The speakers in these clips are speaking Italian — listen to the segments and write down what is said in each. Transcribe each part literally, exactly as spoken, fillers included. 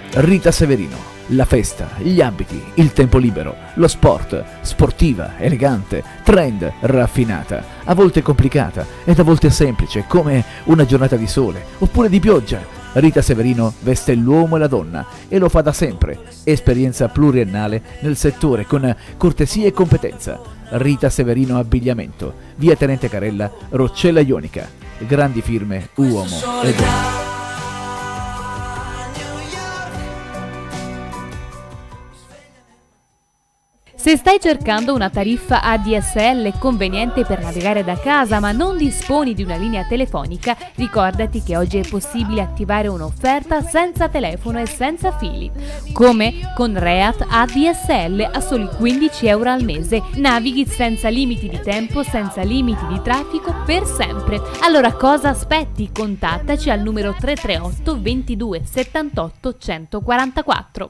Rita Severino, la festa, gli abiti, il tempo libero, lo sport, sportiva, elegante, trend, raffinata, a volte complicata ed a volte semplice come una giornata di sole oppure di pioggia. Rita Severino veste l'uomo e la donna e lo fa da sempre, esperienza pluriennale nel settore con cortesia e competenza. Rita Severino Abbigliamento, via Tenente Carella, Roccella Ionica, grandi firme, uomo e donna. Se stai cercando una tariffa A D S L conveniente per navigare da casa ma non disponi di una linea telefonica, ricordati che oggi è possibile attivare un'offerta senza telefono e senza fili. Come? Con Reat A D S L a soli quindici euro al mese. Navighi senza limiti di tempo, senza limiti di traffico per sempre. Allora cosa aspetti? Contattaci al numero tre tre otto ventidue settantotto centoquarantaquattro.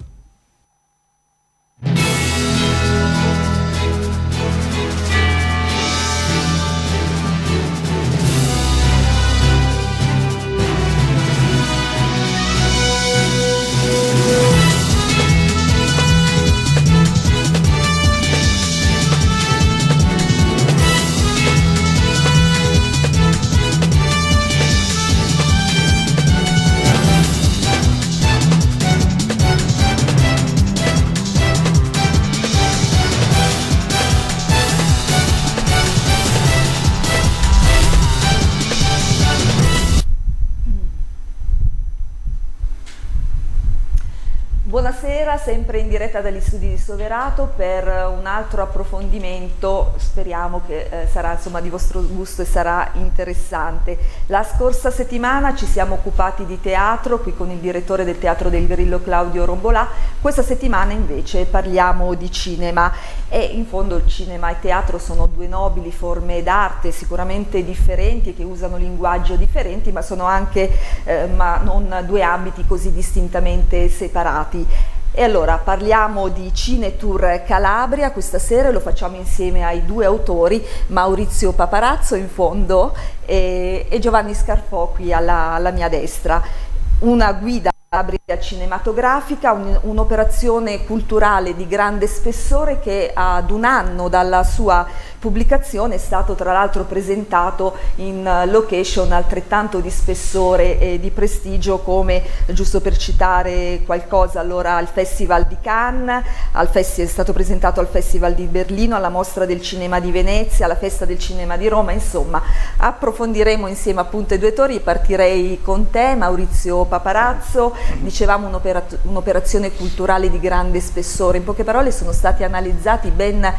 Buonasera, sempre in diretta dagli studi di Soverato per un altro approfondimento, speriamo che eh, sarà insomma di vostro gusto e sarà interessante. La scorsa settimana ci siamo occupati di teatro qui con il direttore del Teatro del Grillo Claudio Rombolà, questa settimana invece parliamo di cinema e in fondo il cinema e teatro sono due nobili forme d'arte sicuramente differenti che usano linguaggio differenti, ma sono anche eh, ma non due ambiti così distintamente separati. E allora parliamo di Cinetour Calabria questa sera e lo facciamo insieme ai due autori, Maurizio Paparazzo in fondo e, e Giovanni Scarfò qui alla, alla mia destra. Una guida cinematografica, un'operazione un culturale di grande spessore che ad un anno dalla sua pubblicazione è stato tra l'altro presentato in location altrettanto di spessore e di prestigio come, giusto per citare qualcosa, allora al Festival di Cannes, al festi- è stato presentato al Festival di Berlino, alla Mostra del Cinema di Venezia, alla Festa del Cinema di Roma, insomma approfondiremo insieme appunto i due autori. Partirei con te Maurizio Paparazzo. Dicevamo un'operazione culturale di grande spessore, in poche parole sono stati analizzati ben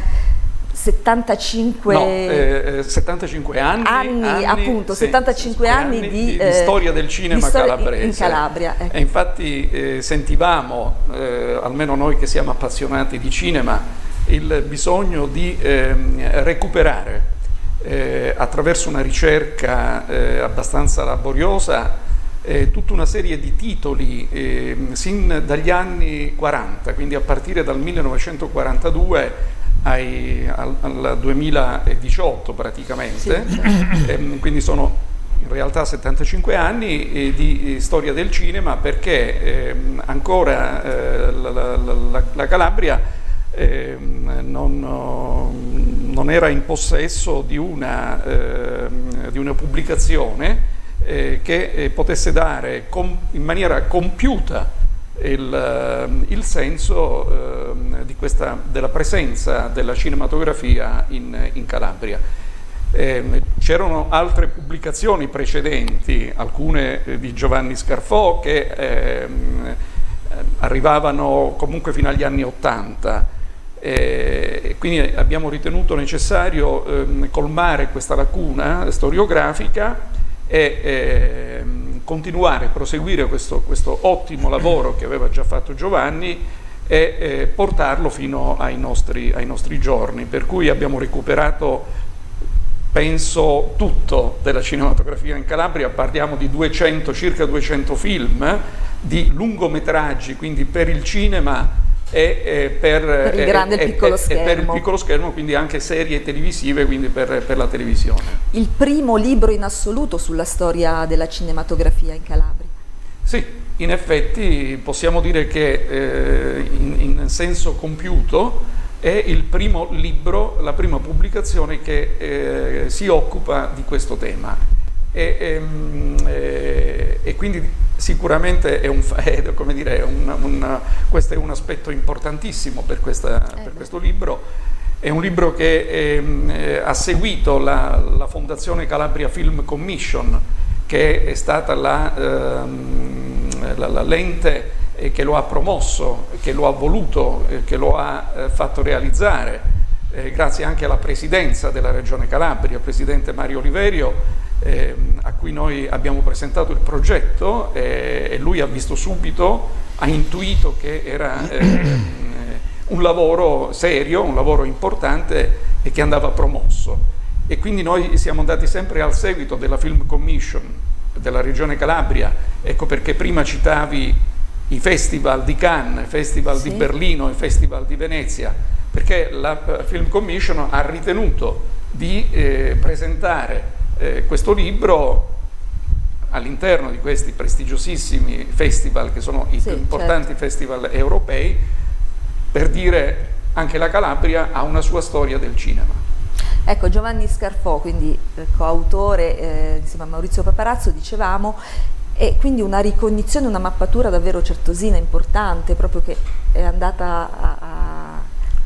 settantacinque, no, eh, settantacinque anni, anni, anni appunto, sì, settantacinque anni, anni di, di, eh, di storia del cinema storia calabrese. In Calabria. Ecco. E infatti eh, sentivamo, eh, almeno noi che siamo appassionati di cinema, il bisogno di eh, recuperare eh, attraverso una ricerca eh, abbastanza laboriosa Eh, tutta una serie di titoli eh, sin dagli anni quaranta, quindi a partire dal millenovecentoquarantadue ai, al, al duemiladiciotto praticamente, sì. eh, quindi sono in realtà settantacinque anni eh, di storia del cinema, perché eh, ancora eh, la, la, la, la Calabria eh, non, non era in possesso di una, eh, di una pubblicazione Eh, che eh, potesse dare in maniera compiuta il, eh, il senso eh, di questa, della presenza della cinematografia in, in Calabria. Eh, c'erano altre pubblicazioni precedenti, alcune eh, di Giovanni Scarfò, che eh, arrivavano comunque fino agli anni Ottanta. Eh, quindi abbiamo ritenuto necessario eh, colmare questa lacuna storiografica e eh, continuare, proseguire questo, questo ottimo lavoro che aveva già fatto Giovanni e eh, portarlo fino ai nostri, ai nostri giorni, per cui abbiamo recuperato, penso, tutto della cinematografia in Calabria. Parliamo di duecento, circa duecento film, di lungometraggi, quindi per il cinema e, e per, per il grande e, e piccolo e, schermo. E per il piccolo schermo, quindi anche serie televisive, quindi per, per la televisione. Il primo libro in assoluto sulla storia della cinematografia in Calabria. Sì, in effetti possiamo dire che eh, in, in senso compiuto è il primo libro, la prima pubblicazione che eh, si occupa di questo tema e, e, e quindi sicuramente è un, è, come dire, un, un, questo è un aspetto importantissimo per, questa, per questo libro. È un libro che eh, ha seguito la, la Fondazione Calabria Film Commission, che è stata la, ehm, la, la lente che lo ha promosso, che lo ha voluto, che lo ha eh, fatto realizzare, eh, grazie anche alla presidenza della Regione Calabria, il presidente Mario Oliverio, eh, a cui noi abbiamo presentato il progetto eh, e lui ha visto subito, ha intuito che era eh, un lavoro serio, un lavoro importante e che andava promosso. E quindi noi siamo andati sempre al seguito della Film Commission della Regione Calabria, ecco perché prima citavi i festival di Cannes, i festival sì. di Berlino, i festival di Venezia, perché la Film Commission ha ritenuto di eh, presentare eh, questo libro all'interno di questi prestigiosissimi festival che sono i sì, più importanti certo. festival europei, per dire anche la Calabria ha una sua storia del cinema. Ecco, Giovanni Scarfò, quindi eh, coautore eh, insieme a Maurizio Paparazzo, dicevamo, e quindi una ricognizione, una mappatura davvero certosina, importante, proprio che è andata a, a,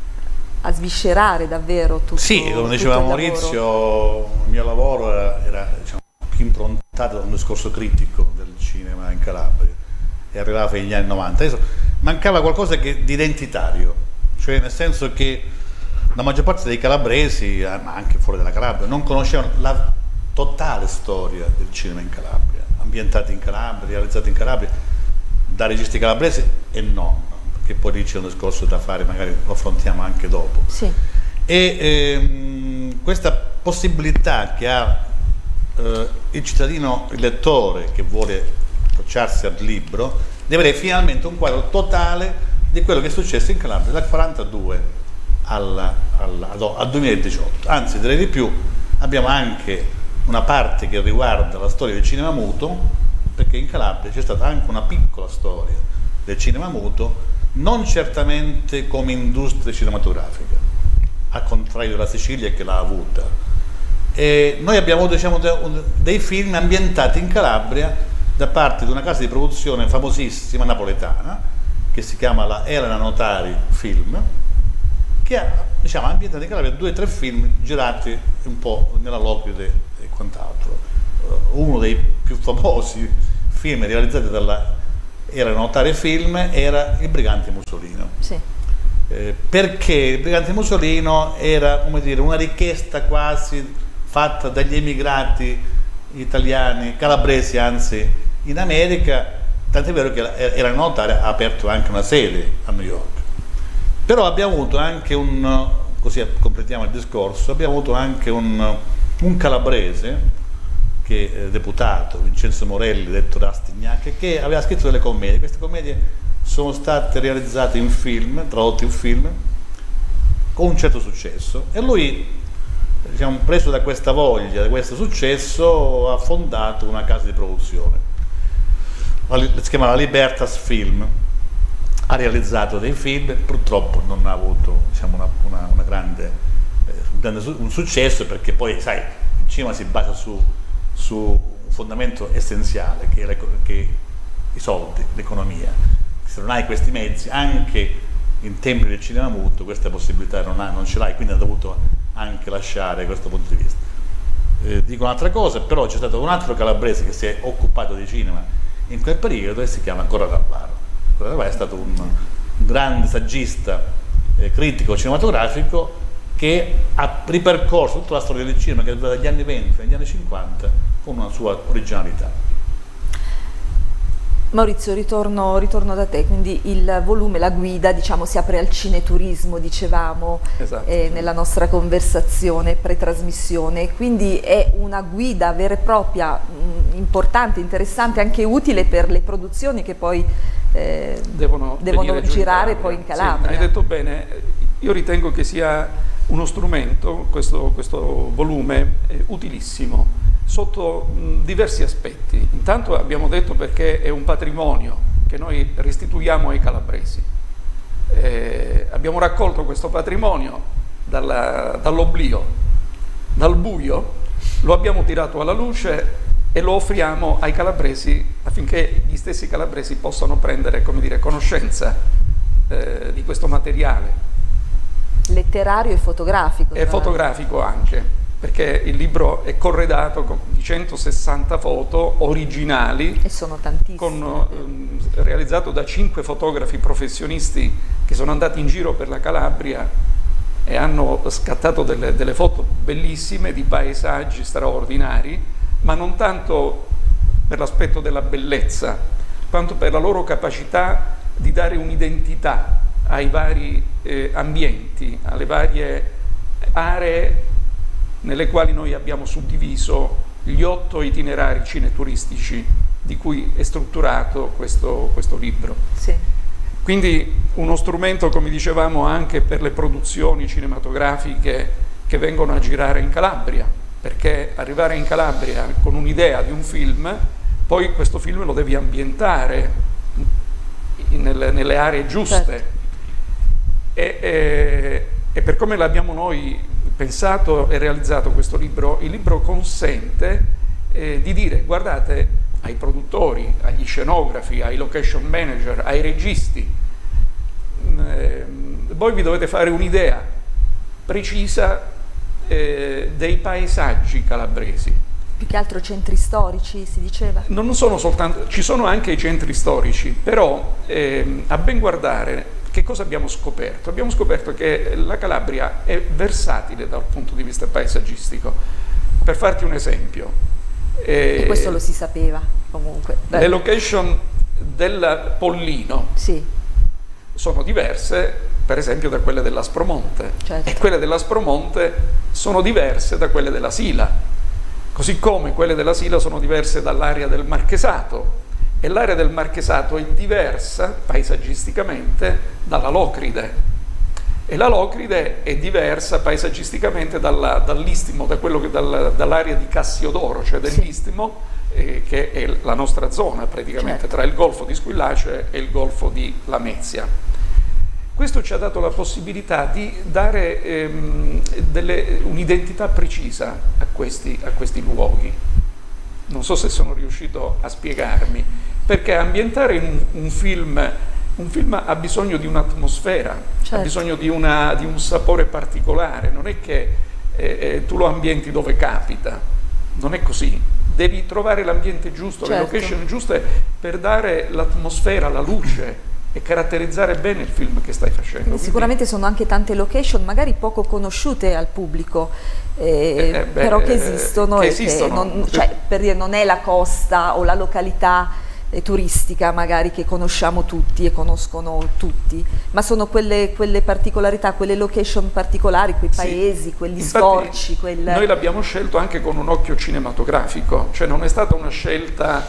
a sviscerare davvero tutto. Sì, come diceva Maurizio, il mio lavoro era, era diciamo, più improntato da un discorso critico del cinema in Calabria e arrivava negli anni novanta. Adesso mancava qualcosa che, di identitario, cioè nel senso che la maggior parte dei calabresi, ma anche fuori dalla Calabria, non conoscevano la totale storia del cinema in Calabria, ambientati in Calabria, realizzati in Calabria, da registi calabresi e non, perché poi lì c'è un discorso da fare, magari lo affrontiamo anche dopo. Sì. E ehm, questa possibilità che ha eh, il cittadino, il lettore che vuole approcciarsi al libro, di avere finalmente un quadro totale di quello che è successo in Calabria dal quarantadue al, al, al duemiladiciotto. Anzi, direi di più, abbiamo anche una parte che riguarda la storia del cinema muto, perché in Calabria c'è stata anche una piccola storia del cinema muto, non certamente come industria cinematografica, al contrario della Sicilia che l'ha avuta. E noi abbiamo avuto, diciamo, dei film ambientati in Calabria da parte di una casa di produzione famosissima napoletana che si chiama la Elena Notari Film, che ha, diciamo, ambientato in Calabria due o tre film girati un po' nella Locride e quant'altro. Uh, uno dei più famosi film realizzati dalla Elena Notari Film era Il Brigante Musolino. Sì. Eh, perché Il Brigante Musolino era, come dire, una richiesta quasi fatta dagli emigrati italiani, calabresi anzi, in America, tant'è vero che Elena Notari ha aperto anche una sede a New York. Però abbiamo avuto anche un, così completiamo il discorso, abbiamo avuto anche un, un calabrese, che è deputato, Vincenzo Morelli, detto Rastignac, che aveva scritto delle commedie. Queste commedie sono state realizzate in film, tradotte in film, con un certo successo. E lui, diciamo, preso da questa voglia, da questo successo, ha fondato una casa di produzione. Si chiama la Libertas Film. Ha realizzato dei film, purtroppo non ha avuto, diciamo, una, una, una grande, eh, un, grande su un successo, perché poi, sai, il cinema si basa su, su un fondamento essenziale che è, che i soldi, l'economia. Se non hai questi mezzi, anche in tempi del cinema muto, questa possibilità non, ha, non ce l'hai, quindi ha dovuto anche lasciare questo punto di vista. Eh, dico un'altra cosa, però c'è stato un altro calabrese che si è occupato di cinema in quel periodo e si chiama Corrado Alvaro. È stato un, un grande saggista, eh, critico cinematografico, che ha ripercorso tutta la storia del cinema che va dagli anni venti agli anni cinquanta con una sua originalità. Maurizio, ritorno, ritorno da te, quindi il volume, la guida, diciamo, si apre al cineturismo, dicevamo, esatto, eh, nella nostra conversazione, pre-trasmissione, quindi è una guida vera e propria, mh, importante, interessante, anche utile per le produzioni che poi eh, devono, devono girare in poi in Calabria. Sì, hai detto bene, io ritengo che sia uno strumento, questo, questo volume, eh, utilissimo, sotto mh, diversi aspetti. Intanto abbiamo detto perché è un patrimonio che noi restituiamo ai calabresi. Eh, abbiamo raccolto questo patrimonio dalla, dall'oblio, dal buio, lo abbiamo tirato alla luce e lo offriamo ai calabresi affinché gli stessi calabresi possano prendere, come dire, conoscenza eh, di questo materiale. Letterario e fotografico. E fotografico anche, perché il libro è corredato di centosessanta foto originali. E sono tantissime. Con, eh, realizzato da cinque fotografi professionisti che sono andati in giro per la Calabria e hanno scattato delle, delle foto bellissime di paesaggi straordinari, ma non tanto per l'aspetto della bellezza, quanto per la loro capacità di dare un'identità ai vari eh, ambienti, alle varie aree nelle quali noi abbiamo suddiviso gli otto itinerari cineturistici di cui è strutturato questo, questo libro. Sì. Quindi uno strumento, come dicevamo, anche per le produzioni cinematografiche che vengono a girare in Calabria, perché arrivare in Calabria con un'idea di un film, poi questo film lo devi ambientare nelle, nelle aree giuste. Certo. E, e, e per come l'abbiamo noi pensato e realizzato questo libro, il libro consente eh, di dire: guardate, ai produttori, agli scenografi, ai location manager, ai registi, eh, voi vi dovete fare un'idea precisa eh, dei paesaggi calabresi. Più che altro centri storici, si diceva? Non sono soltanto, ci sono anche i centri storici, però eh, a ben guardare che cosa abbiamo scoperto? Abbiamo scoperto che la Calabria è versatile dal punto di vista paesaggistico. Per farti un esempio, e questo lo si sapeva comunque. Beh. Le location del Pollino sì. sono diverse, per esempio, da quelle dell'Aspromonte, certo. e quelle dell'Aspromonte sono diverse da quelle della Sila, così come quelle della Sila sono diverse dall'area del Marchesato, e l'area del Marchesato è diversa paesaggisticamente dalla Locride. E la Locride è diversa paesaggisticamente dalla, dall'Istimo, da quello che, dal, dall'area di Cassiodoro, cioè dell'Istimo, eh, che è la nostra zona praticamente, certo. tra il Golfo di Squillace e il Golfo di Lamezia. Questo ci ha dato la possibilità di dare ehm, un'identità precisa a questi, a questi luoghi. Non so se sono riuscito a spiegarmi, perché ambientare in un, un film... Un film ha bisogno di un'atmosfera, certo. ha bisogno di, una, di un sapore particolare, non è che eh, eh, tu lo ambienti dove capita, non è così. Devi trovare l'ambiente giusto, certo. le location giuste per dare l'atmosfera, la luce e caratterizzare bene il film che stai facendo. Quindi, sicuramente sono anche tante location magari poco conosciute al pubblico, eh, eh, beh, però che esistono, che e esistono. Che non, cioè, per dire, non è la costa o la località turistica magari che conosciamo tutti e conoscono tutti, ma sono quelle, quelle particolarità, quelle location particolari, quei paesi, sì. quegli Infatti, scorci. Quel... Noi l'abbiamo scelto anche con un occhio cinematografico, cioè non è stata una scelta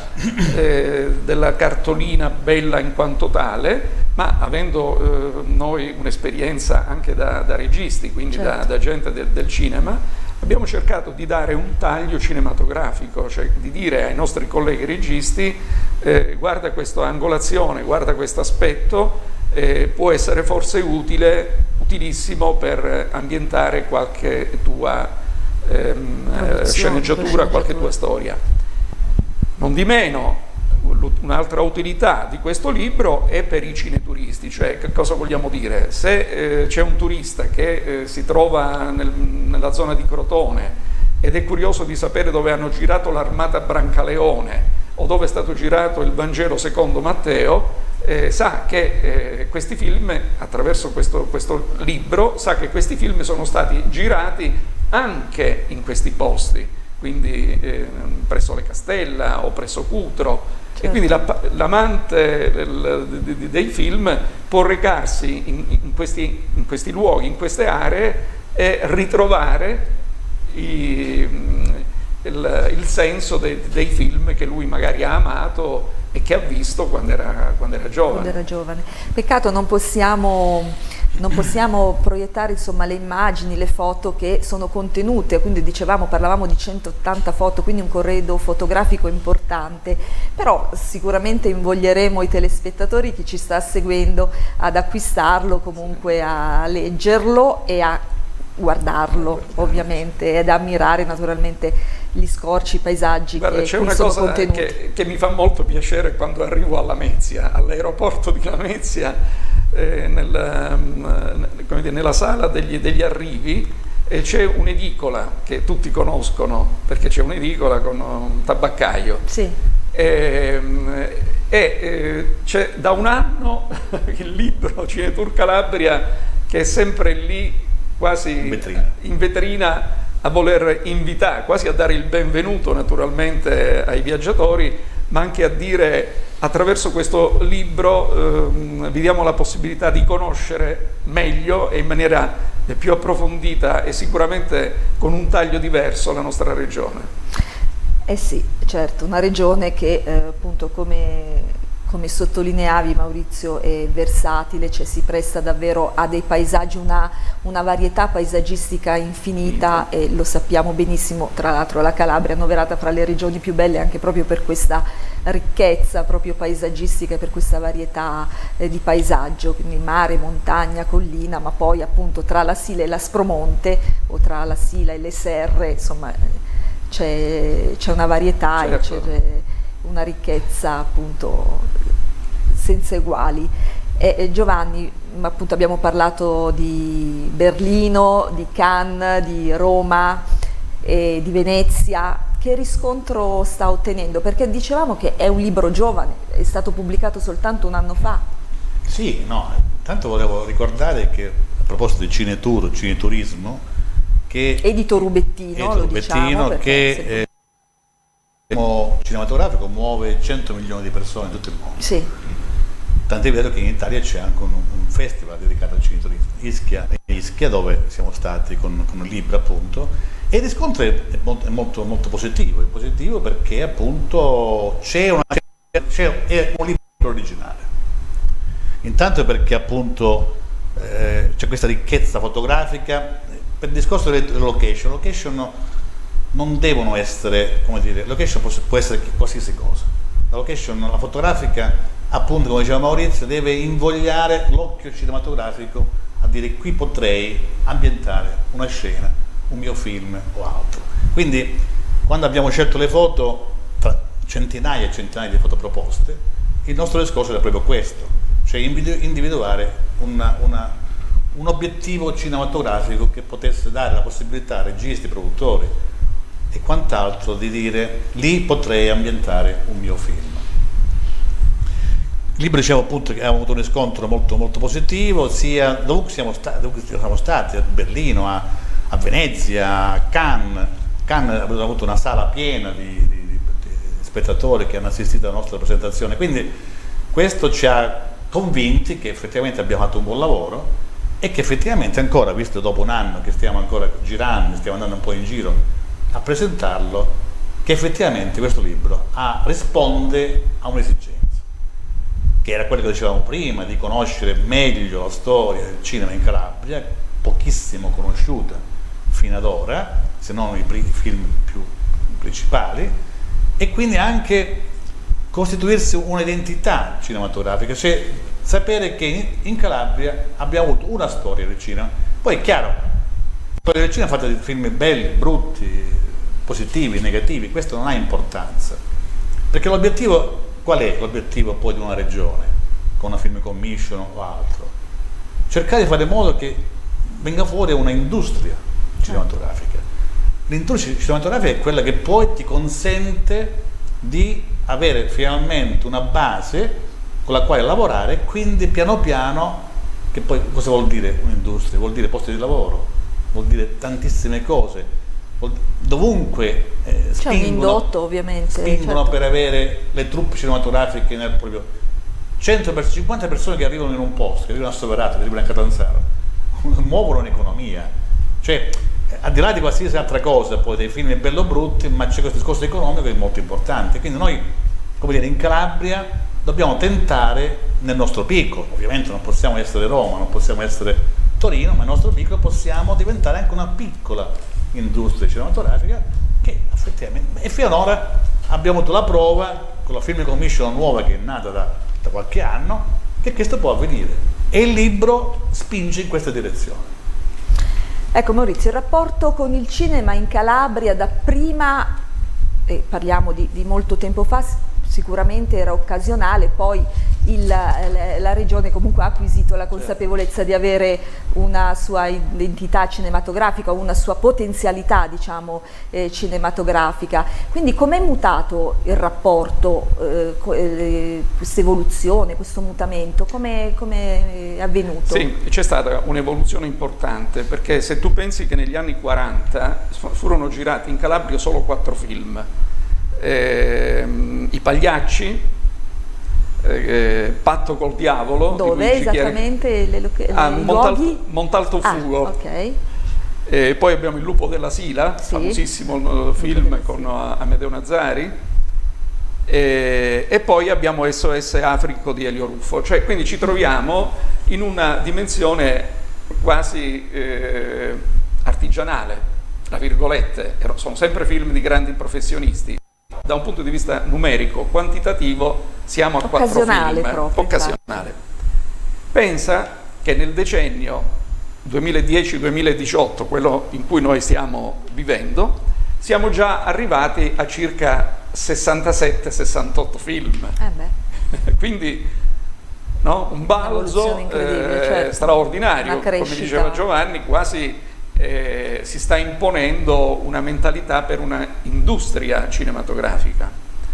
eh, della cartolina bella in quanto tale, ma avendo eh, noi un'esperienza anche da, da registi, quindi certo. da, da gente del, del cinema, abbiamo cercato di dare un taglio cinematografico, cioè di dire ai nostri colleghi registi eh, guarda questa angolazione, guarda questo aspetto, eh, può essere forse utile, utilissimo per ambientare qualche tua ehm, sceneggiatura, qualche tua storia. Non di meno, un'altra utilità di questo libro è per i cineturisti, cioè che cosa vogliamo dire? Se eh, c'è un turista che eh, si trova nel, nella zona di Crotone ed è curioso di sapere dove hanno girato l'Armata Brancaleone o dove è stato girato il Vangelo secondo Matteo, eh, sa che eh, questi film, attraverso questo, questo libro, sa che questi film sono stati girati anche in questi posti, quindi eh, presso le Castella o presso Cutro. Certo. E quindi l'amante dei film può recarsi in, in, questi, in questi luoghi, in queste aree e ritrovare i, il, il senso de, dei film che lui magari ha amato e che ha visto quando era, quando era giovane. Quando era giovane. Peccato non possiamo non possiamo proiettare insomma le immagini, le foto che sono contenute, quindi dicevamo, parlavamo di centottanta foto, quindi un corredo fotografico importante, però sicuramente invoglieremo i telespettatori, chi ci sta seguendo, ad acquistarlo, comunque a leggerlo e a guardarlo ovviamente, ed ammirare naturalmente gli scorci, i paesaggi. Guarda, che c'è una sono cosa contenuti. Che, che mi fa molto piacere quando arrivo a Lamezia, all'aeroporto di Lamezia, eh, nel, um, come dire, nella sala degli, degli arrivi, e c'è un'edicola che tutti conoscono, perché c'è un'edicola con un tabaccaio. Sì. E, e eh, c'è da un anno il libro Cinetour Calabria, che è sempre lì, quasi in vetrina, in vetrina a voler invitare, quasi a dare il benvenuto naturalmente ai viaggiatori, ma anche a dire: attraverso questo libro ehm, vi diamo la possibilità di conoscere meglio e in maniera più approfondita e sicuramente con un taglio diverso la nostra regione. Eh sì, certo, una regione che eh, appunto come... come sottolineavi Maurizio, è versatile, cioè si presta davvero a dei paesaggi, una, una varietà paesaggistica infinita, e lo sappiamo benissimo. Tra l'altro la Calabria è annoverata fra le regioni più belle anche proprio per questa ricchezza proprio paesaggistica e per questa varietà eh, di paesaggio, quindi mare, montagna, collina, ma poi appunto tra la Sila e l'Aspromonte, o tra la Sila e le Serre, insomma c'è una varietà, certo. E c'è una ricchezza appunto senza eguali. E, e Giovanni, appunto abbiamo parlato di Berlino, di Cannes, di Roma e di Venezia. Che riscontro sta ottenendo? Perché dicevamo che è un libro giovane, è stato pubblicato soltanto un anno fa. Sì, no, intanto volevo ricordare che a proposito di Cinetour, Cineturismo, che Edito Rubettino, Edito lo Rubettino diciamo, che eh, il cinematografico muove cento milioni di persone in tutto il mondo. Sì. Tant'è vero che in Italia c'è anche un, un festival dedicato al cineturismo, Ischia, Ischia, dove siamo stati con, con il libro appunto, e il riscontro è molto, è molto, molto positivo, è positivo perché appunto c'è un libro originale. Intanto perché appunto eh, c'è questa ricchezza fotografica, per il discorso delle location, location non devono essere, come dire, location può, può essere qualsiasi cosa. La location, la fotografica, appunto come diceva Maurizio, deve invogliare l'occhio cinematografico a dire: qui potrei ambientare una scena, un mio film o altro. Quindi quando abbiamo scelto le foto, tra centinaia e centinaia di foto proposte, il nostro discorso era proprio questo, cioè individuare una, una, un obiettivo cinematografico che potesse dare la possibilità a registi, produttori e quant'altro di dire: lì potrei ambientare un mio film. Il libro, dicevo appunto, che ha avuto un riscontro molto, molto positivo, sia dovunque siamo, sta, dovunque siamo stati, a Berlino, a, a Venezia, a Cannes. Cannes ha avuto una sala piena di, di, di, di spettatori che hanno assistito alla nostra presentazione, quindi questo ci ha convinti che effettivamente abbiamo fatto un buon lavoro e che effettivamente ancora, visto dopo un anno che stiamo ancora girando, stiamo andando un po' in giro a presentarlo, che effettivamente questo libro ha, risponde a un'esigenza, che era quello che dicevamo prima, di conoscere meglio la storia del cinema in Calabria, pochissimo conosciuta fino ad ora, se non i film più principali, e quindi anche costituirsi un'identità cinematografica, cioè sapere che in Calabria abbiamo avuto una storia del cinema. Poi è chiaro, la storia del cinema è fatta di film belli, brutti, positivi, negativi, questo non ha importanza, perché l'obiettivo qual è? L'obiettivo poi di una regione con una film commission o altro? Cercare di fare in modo che venga fuori una industria cinematografica. L'industria cinematografica è quella che poi ti consente di avere finalmente una base con la quale lavorare, e quindi piano piano, che poi cosa vuol dire un'industria? Vuol dire posti di lavoro, vuol dire tantissime cose. Dovunque eh, c'è un indotto, ovviamente, spingono certo, per avere le truppe cinematografiche nel proprio cento per cinquanta persone che arrivano in un posto, che arrivano a Soverato, che arrivano a Catanzaro, muovono un'economia, cioè al di là di qualsiasi altra cosa, poi dei film bello brutti, ma c'è questo discorso economico che è molto importante. Quindi noi, come dire, in Calabria dobbiamo tentare nel nostro piccolo, ovviamente non possiamo essere Roma, non possiamo essere Torino, ma nel nostro piccolo possiamo diventare anche una piccola industria cinematografica che effettivamente, e finora abbiamo avuto la prova con la Film Commission nuova che è nata da, da qualche anno, che questo può avvenire, e il libro spinge in questa direzione. Ecco Maurizio, il rapporto con il cinema in Calabria da prima, e parliamo di, di molto tempo fa, sicuramente era occasionale, poi il, la, la regione comunque ha acquisito la consapevolezza di avere una sua identità cinematografica, una sua potenzialità, diciamo, eh, cinematografica. Quindi com'è mutato il rapporto, eh, eh, questa evoluzione, questo mutamento, come è avvenuto? Sì, c'è stata un'evoluzione importante, perché se tu pensi che negli anni quaranta furono girati in Calabria solo quattro film, eh, I Pagliacci, Eh, Patto col diavolo. Dove esattamente le, le, ah, i Montal, luoghi? Montalto Fugo. Ah, okay. E poi abbiamo Il lupo della Sila, sì, famosissimo film con Amedeo Nazzari, e, e poi abbiamo S O S Africo di Elio Ruffo. Cioè, quindi ci troviamo in una dimensione quasi eh, artigianale, tra virgolette. Sono sempre film di grandi professionisti. Da un punto di vista numerico, quantitativo, siamo a quattro film. Proprio, occasionale. Pensa che nel decennio duemiladieci duemiladiciotto, quello in cui noi stiamo vivendo, siamo già arrivati a circa sessantasette sessantotto film. Eh beh. Quindi no, un balzo eh, certo, straordinario, come diceva Giovanni, quasi Eh, si sta imponendo una mentalità per una industria cinematografica.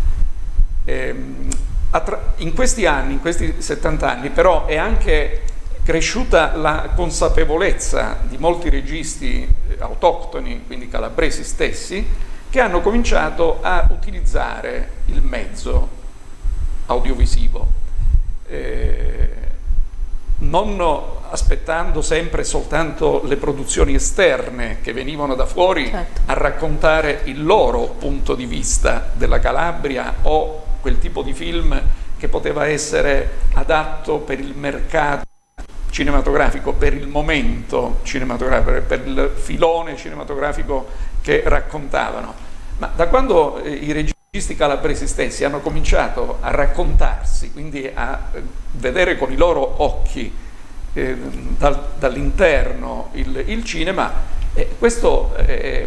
Eh, in questi anni, in questi settanta anni, però è anche cresciuta la consapevolezza di molti registi autoctoni, quindi calabresi stessi, che hanno cominciato a utilizzare il mezzo audiovisivo. Eh, non aspettando sempre soltanto le produzioni esterne che venivano da fuori, certo, a raccontare il loro punto di vista della Calabria o quel tipo di film che poteva essere adatto per il mercato cinematografico, per il momento cinematografico, per il filone cinematografico che raccontavano. Ma da quando eh, i registi calabresi stessi hanno cominciato a raccontarsi, quindi a eh, vedere con i loro occhi eh, dal, dall'interno il, il cinema, eh, questo eh,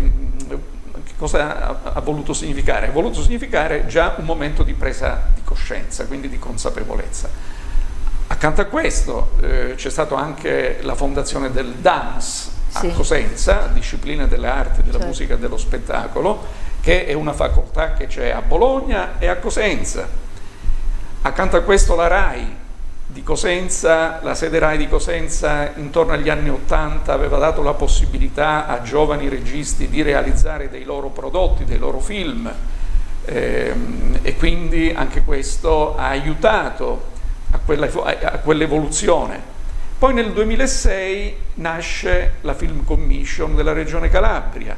cosa ha, ha voluto significare? Ha voluto significare già un momento di presa di coscienza, quindi di consapevolezza. Accanto a questo eh, c'è stata anche la fondazione del D A M S a sì. Cosenza, disciplina delle arti, della certo. musica e dello spettacolo, che è una facoltà che c'è a Bologna e a Cosenza. Accanto a questo la RAI di Cosenza, la sede RAI di Cosenza intorno agli anni ottanta aveva dato la possibilità a giovani registi di realizzare dei loro prodotti, dei loro film, ehm, e quindi anche questo ha aiutato a, quella, a quell'evoluzione. Poi nel duemilasei nasce la Film Commission della Regione Calabria,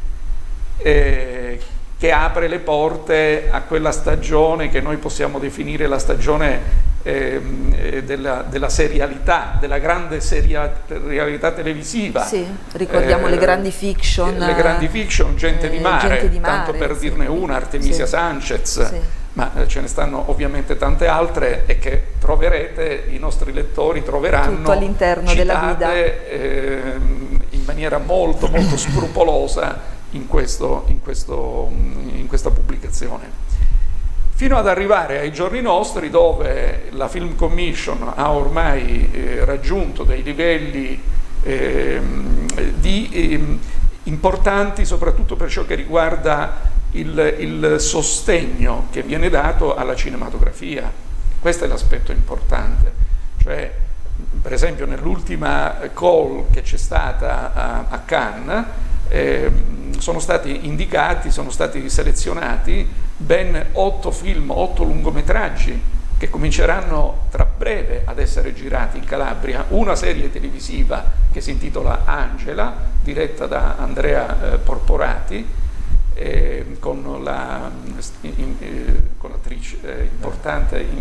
eh, che apre le porte a quella stagione che noi possiamo definire la stagione eh, della, della serialità, della grande serialità televisiva. Sì, ricordiamo eh, le grandi fiction. Le grandi fiction, Gente, eh, di, mare, Gente di Mare, tanto per sì. dirne una, Artemisia sì. Sanchez. Sì. Ma ce ne stanno ovviamente tante altre e che troverete, i nostri lettori troveranno tutto all'interno della guida eh, in maniera molto molto scrupolosa in, questo, in, questo, in questa pubblicazione, fino ad arrivare ai giorni nostri, dove la Film Commission ha ormai eh, raggiunto dei livelli eh, di, eh, importanti, soprattutto per ciò che riguarda Il, il sostegno che viene dato alla cinematografia. Questo è l'aspetto importante. Cioè, per esempio nell'ultima call che c'è stata a, a Cannes eh, sono stati indicati, sono stati selezionati ben otto film, otto lungometraggi che cominceranno tra breve ad essere girati in Calabria, una serie televisiva che si intitola Angela, diretta da Andrea eh, Porporati, Eh, con la in, eh, con l'attrice eh, importante in,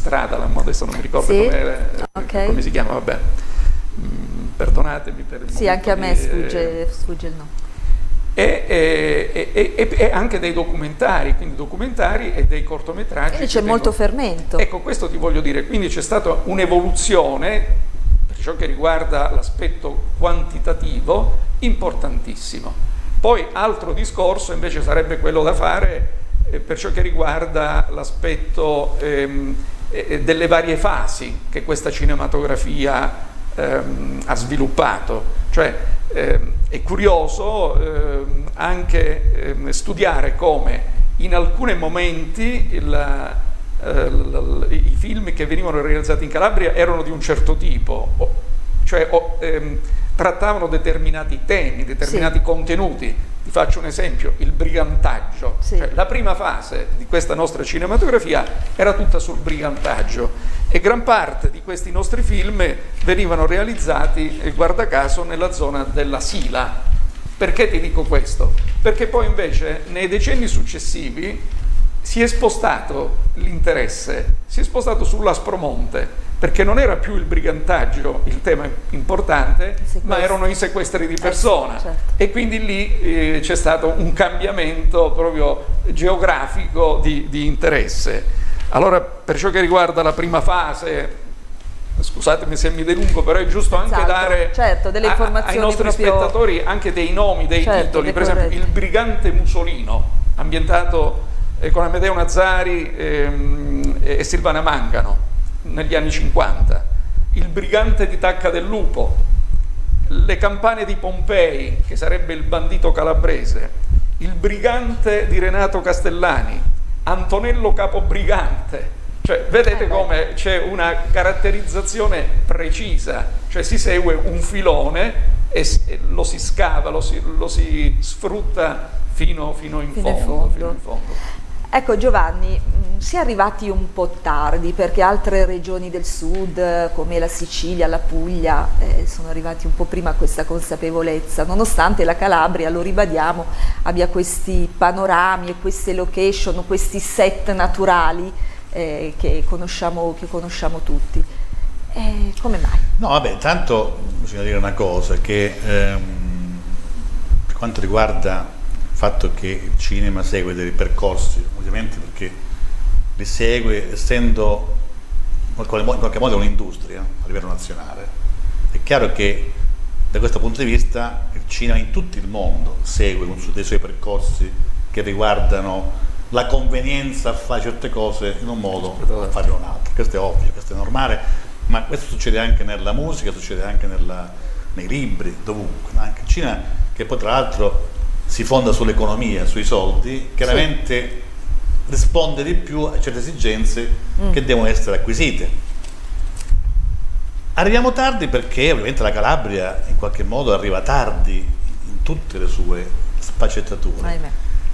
Stradalam, adesso non mi ricordo sì? come, okay. come si chiama, vabbè, mm, perdonatemi per il sì, anche a me di, sfugge, eh, sfugge il nome. E, e, e, e, e anche dei documentari, quindi documentari e dei cortometraggi. Quindi c'è molto fermento. Ecco, questo ti voglio dire, quindi c'è stata un'evoluzione per ciò che riguarda l'aspetto quantitativo importantissimo. Poi altro discorso invece sarebbe quello da fare eh, per ciò che riguarda l'aspetto ehm, eh, delle varie fasi che questa cinematografia ehm, ha sviluppato, cioè eh, è curioso eh, anche eh, studiare come in alcuni momenti il, eh, l, l, i film che venivano realizzati in Calabria erano di un certo tipo, o, cioè o, ehm, trattavano determinati temi, determinati sì. contenuti. Ti faccio un esempio, il brigantaggio. Sì. Cioè, la prima fase di questa nostra cinematografia era tutta sul brigantaggio e gran parte di questi nostri film venivano realizzati, guarda caso, nella zona della Sila. Perché ti dico questo? Perché poi invece nei decenni successivi si è spostato l'interesse, si è spostato sull'Aspromonte, perché non era più il brigantaggio il tema importante, ma erano i sequestri di persona. Eh, certo. E quindi lì eh, c'è stato un cambiamento proprio geografico di, di interesse. Allora, per ciò che riguarda la prima fase, scusatemi se mi delungo, però è giusto anche esatto, dare certo, delle informazioni a, ai nostri proprio... spettatori anche dei nomi, dei certo, titoli. Per esempio, Il brigante Musolino, ambientato eh, con Amedeo Nazzari ehm, e Silvana Mangano negli anni cinquanta, Il brigante di Tacca del Lupo, Le campane di Pompei, che sarebbe il bandito calabrese, Il brigante di Renato Castellani, Antonello Capobrigante. Cioè, vedete come c'è una caratterizzazione precisa, cioè si segue un filone e lo si scava, lo si, lo si sfrutta fino, fino, in, fino, fondo, in fondo. fino in fondo. Ecco Giovanni, si è arrivati un po' tardi perché altre regioni del sud come la Sicilia, la Puglia eh, sono arrivati un po' prima a questa consapevolezza, nonostante la Calabria, lo ribadiamo, abbia questi panorami e queste location, questi set naturali eh, che, conosciamo, che conosciamo tutti. Eh, come mai? No, vabbè, intanto bisogna dire una cosa, che ehm, per quanto riguarda il fatto che il cinema segue dei percorsi, ovviamente perché li segue essendo in qualche modo un'industria a livello nazionale. È chiaro che da questo punto di vista il cinema in tutto il mondo segue dei suoi percorsi che riguardano la convenienza a fare certe cose in un modo o a fare in un altro. Questo è ovvio, questo è normale, ma questo succede anche nella musica, succede anche nella, nei libri, dovunque. Anche il cinema, che poi tra l'altro si fonda sull'economia, sui soldi, chiaramente sì. risponde di più a certe esigenze mm. che devono essere acquisite. Arriviamo tardi perché ovviamente la Calabria in qualche modo arriva tardi in tutte le sue sfaccettature. Ahimè.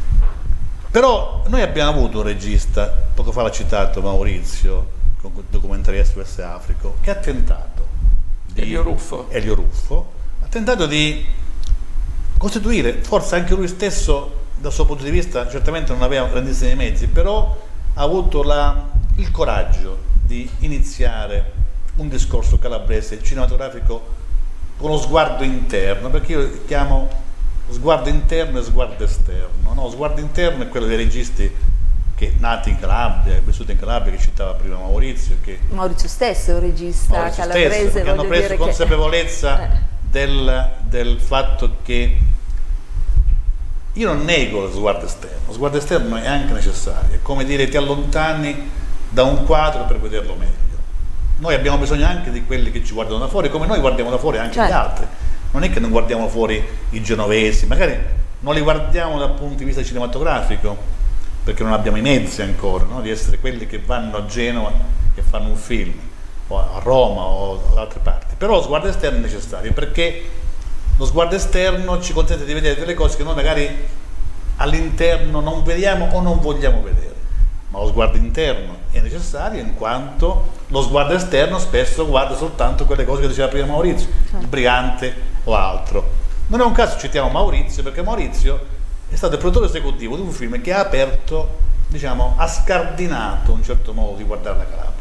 Però noi abbiamo avuto un regista, poco fa l'ha citato Maurizio, documentarista West Africa, che ha tentato di, Elio Ruffo. Elio Ruffo ha tentato di costituire, forse anche lui stesso dal suo punto di vista certamente non aveva grandissimi mezzi, però ha avuto la, il coraggio di iniziare un discorso calabrese cinematografico con uno sguardo interno, perché io chiamo sguardo interno e sguardo esterno, no? Sguardo interno è quello dei registi che nati in Calabria, vissuti in Calabria, che citava prima Maurizio, che Maurizio stesso è un regista Maurizio calabrese, stesso, che hanno preso consapevolezza che... del, del fatto che io non nego lo sguardo esterno, lo sguardo esterno è anche necessario, è come dire ti allontani da un quadro per vederlo meglio. Noi abbiamo bisogno anche di quelli che ci guardano da fuori, come noi guardiamo da fuori anche certo. gli altri. Non è che non guardiamo fuori i genovesi, magari non li guardiamo dal punto di vista cinematografico, perché non abbiamo i mezzi ancora, no? Di essere quelli che vanno a Genova e fanno un film, o a Roma o da altre parti. Però lo sguardo esterno è necessario, perché lo sguardo esterno ci consente di vedere delle cose che noi magari all'interno non vediamo o non vogliamo vedere, ma lo sguardo interno è necessario in quanto lo sguardo esterno spesso guarda soltanto quelle cose che diceva prima Maurizio, certo. il brigante o altro. Non è un caso citiamo Maurizio, perché Maurizio è stato il produttore esecutivo di un film che ha aperto, diciamo, ha scardinato un certo modo di guardare la Calabria,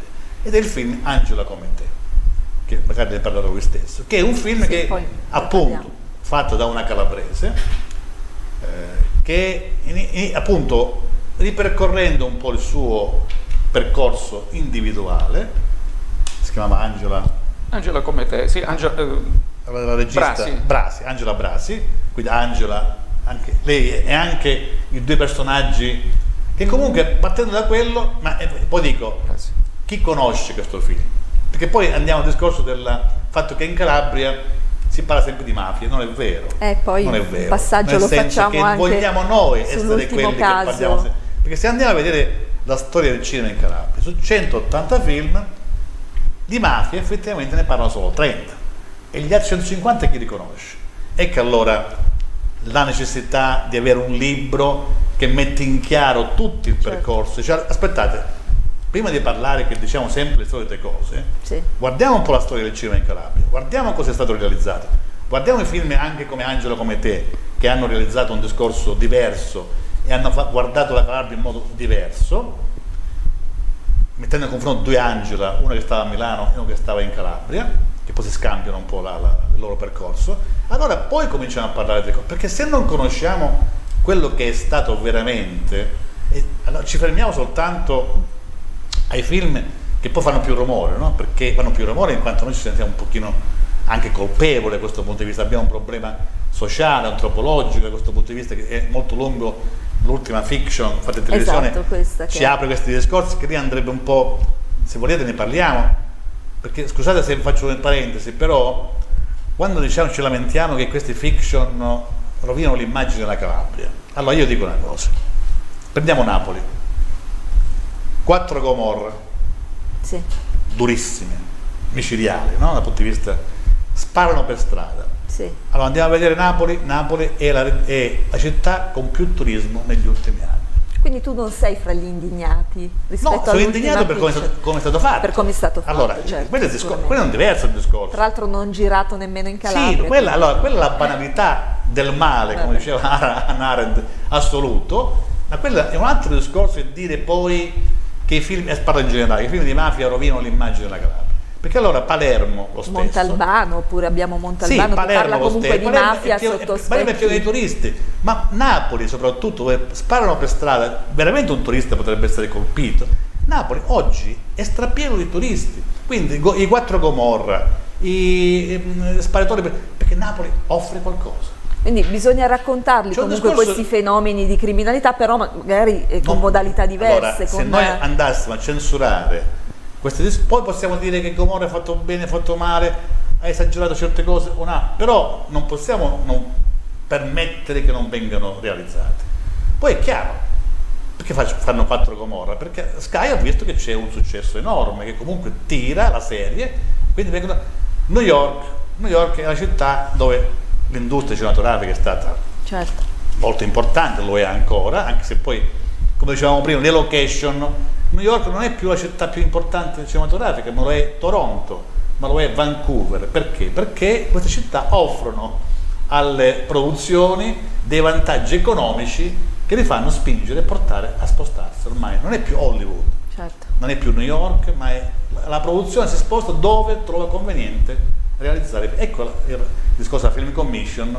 ed è il film Angela come te, che magari ne parlerò lui stesso, che è un film sì, che appunto fatto da una calabrese eh, che in, in, appunto ripercorrendo un po' il suo percorso individuale, si chiamava Angela Angela come te, sì, Angela, eh, la, la regista Brasi. Brasi, Angela Brasi, quindi Angela, anche lei e anche i due personaggi che comunque partendo da quello, ma eh, poi dico, Brasi. Chi conosce questo film? Perché poi andiamo al discorso del fatto che in Calabria si parla sempre di mafia, non è vero. Eh, poi non è vero. Il passaggio nel lo senso facciamo che anche vogliamo noi essere quelli caso. che parliamo sempre. Perché se andiamo a vedere la storia del cinema in Calabria, su centottanta film di mafia effettivamente ne parlano solo trenta e gli altri centocinquanta chi li conosce? Ecco allora la necessità di avere un libro che mette in chiaro tutto il certo. percorso. Cioè, aspettate, prima di parlare che diciamo sempre le solite cose, sì. guardiamo un po' la storia del cinema in Calabria, guardiamo cosa è stato realizzato, guardiamo i film anche come Angela come te, che hanno realizzato un discorso diverso e hanno guardato la Calabria in modo diverso, mettendo in confronto due Angela, una che stava a Milano e una che stava in Calabria, che poi si scambiano un po' la, la, il loro percorso. Allora poi cominciamo a parlare delle cose, perché se non conosciamo quello che è stato veramente, e, allora ci fermiamo soltanto ai film che poi fanno più rumore, no? Perché fanno più rumore in quanto noi ci sentiamo un pochino anche colpevoli da questo punto di vista, abbiamo un problema sociale, antropologico da questo punto di vista che è molto lungo. L'ultima fiction fatta in televisione esatto, ci apre questi discorsi che lì andrebbe un po', se volete ne parliamo, perché scusate se faccio una parentesi, però quando diciamo ci lamentiamo che questi fiction rovinano l'immagine della Calabria, allora io dico una cosa, prendiamo Napoli, quattro Gomorra sì. durissime, micidiali, no? Dal punto di vista, sparano per strada. Sì. Allora andiamo a vedere Napoli. Napoli è la, è la città con più turismo negli ultimi anni. Quindi tu non sei fra gli indignati rispetto no, sono indignato per come è, stato, come è stato fatto. Per come è stato fatto. Allora, certo, quello, è discor- quello è un diverso discorso. Tra l'altro non girato nemmeno in Calabria. Sì, quella, allora, quella è la banalità del male, Vabbè. come diceva Hannah Arendt, assoluto, ma quello è un altro discorso, è dire poi che i film, e parlo in generale, che i film di mafia rovinano l'immagine della Calabria. Perché allora Palermo lo stesso, Montalbano, oppure abbiamo Montalbano sì, che parla comunque stesso. di Palermo mafia pieno, sotto Palermo è pieno dei turisti, ma Napoli soprattutto, dove sparano per strada, veramente un turista potrebbe essere colpito. Napoli oggi è strapieno di turisti, quindi go, i quattro Gomorra, i, i sparatori, perché Napoli offre qualcosa. Quindi bisogna raccontarli comunque discorso... questi fenomeni di criminalità, però magari eh, con no, modalità diverse. Allora, con... se noi andassimo a censurare queste, poi possiamo dire che Gomorra ha fatto bene, ha fatto male, ha esagerato certe cose o no, però non possiamo non permettere che non vengano realizzate. Poi è chiaro, perché fanno quattro Gomorra? Perché Sky ha visto che c'è un successo enorme, che comunque tira la serie, quindi vengono... New York, New York è la città dove l'industria cinematografica è stata certo. molto importante, lo è ancora, anche se poi, come dicevamo prima, le location, New York non è più la città più importante cinematografica, ma lo è Toronto, ma lo è Vancouver. Perché? Perché queste città offrono alle produzioni dei vantaggi economici che li fanno spingere e portare a spostarsi. Ormai non è più Hollywood, certo. non è più New York, ma è, la produzione si sposta dove trova conveniente realizzare. Ecco il discorso della Film Commission,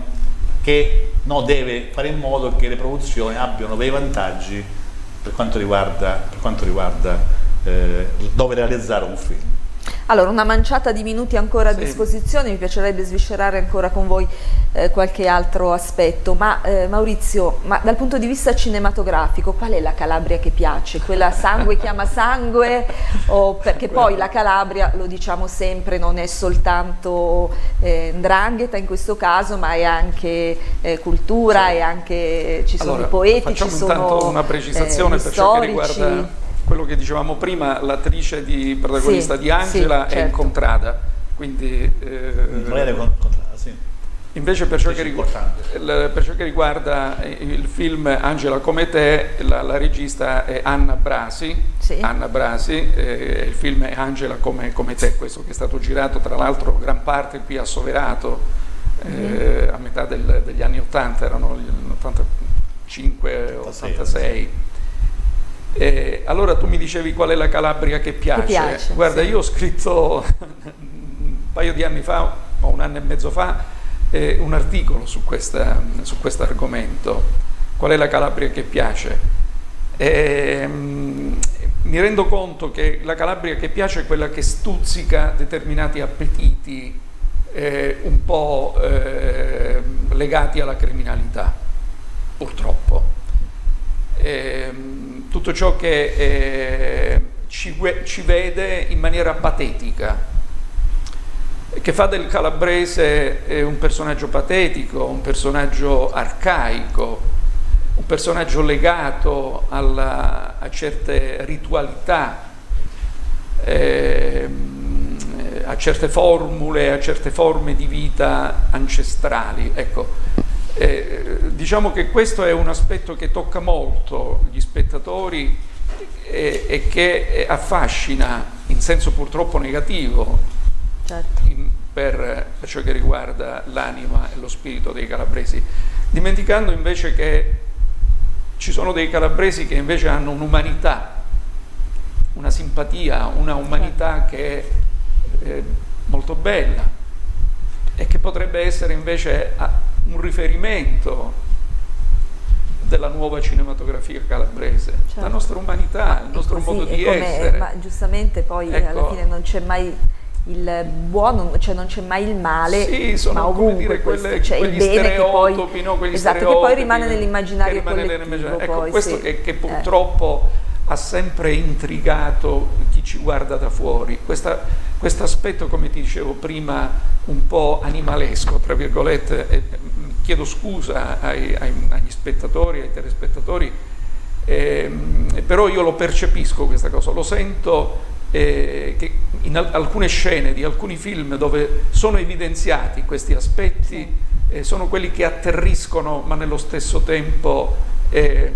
che no, deve fare in modo che le produzioni abbiano dei vantaggi per quanto riguarda, per quanto riguarda eh, dove realizzare un film. Allora, una manciata di minuti ancora a sì. disposizione, mi piacerebbe sviscerare ancora con voi eh, qualche altro aspetto, ma eh, Maurizio, ma dal punto di vista cinematografico, qual è la Calabria che piace? Quella sangue chiama sangue? O perché poi la Calabria, lo diciamo sempre, non è soltanto eh, 'ndrangheta in questo caso, ma è anche eh, cultura, sì. e anche ci sono allora, i poeti, facciamo ci sono intanto una precisazione eh, per ciò che riguarda quello che dicevamo prima, l'attrice di protagonista sì, di Angela sì, è certo. incontrata, quindi eh, contrada, sì. invece per ciò, che riguarda, per ciò che riguarda il film Angela come te, la, la regista è Anna Brasi, sì. Anna Brasi eh, il film è Angela come, come te, questo che è stato girato tra l'altro gran parte qui a Soverato eh, mm. a metà del, degli anni ottanta, erano gli ottantacinque ottantasei. Eh, allora tu mi dicevi qual è la Calabria che piace. Che piace Guarda, sì. io ho scritto un paio di anni fa, o un anno e mezzo fa, eh, un articolo su questa, su questo argomento. Qual è la Calabria che piace? Eh, mi rendo conto che la Calabria che piace è quella che stuzzica determinati appetiti eh, un po' eh, legati alla criminalità, purtroppo. Eh, tutto ciò che eh, ci, ci vede in maniera patetica, che fa del calabrese eh, un personaggio patetico, un personaggio arcaico, un personaggio legato alla, a certe ritualità, eh, a certe formule, a certe forme di vita ancestrali. Ecco. Eh, diciamo che questo è un aspetto che tocca molto gli spettatori e, e che affascina in senso purtroppo negativo, certo. in, per, per ciò che riguarda l'anima e lo spirito dei calabresi, dimenticando invece che ci sono dei calabresi che invece hanno un'umanità, una simpatia, una umanità che è eh, molto bella e che potrebbe essere invece a, un riferimento della nuova cinematografia calabrese, certo. La nostra umanità, il nostro così, modo di come, essere. Ma giustamente poi ecco. alla fine non c'è mai il buono, cioè non c'è mai il male, sì, sono, ma ovunque dire, quelle, c'è il bene che poi, no, esatto, che poi rimane nell'immaginario collettivo. Ecco, poi, questo sì. che, che purtroppo eh. ha sempre intrigato chi ci guarda da fuori, questo aspetto, come ti dicevo prima, un po' animalesco, tra virgolette, e chiedo scusa ai, ai, agli spettatori, ai telespettatori, eh, però io lo percepisco questa cosa, lo sento eh, che in al alcune scene di alcuni film dove sono evidenziati questi aspetti, eh, sono quelli che atterriscono ma nello stesso tempo eh,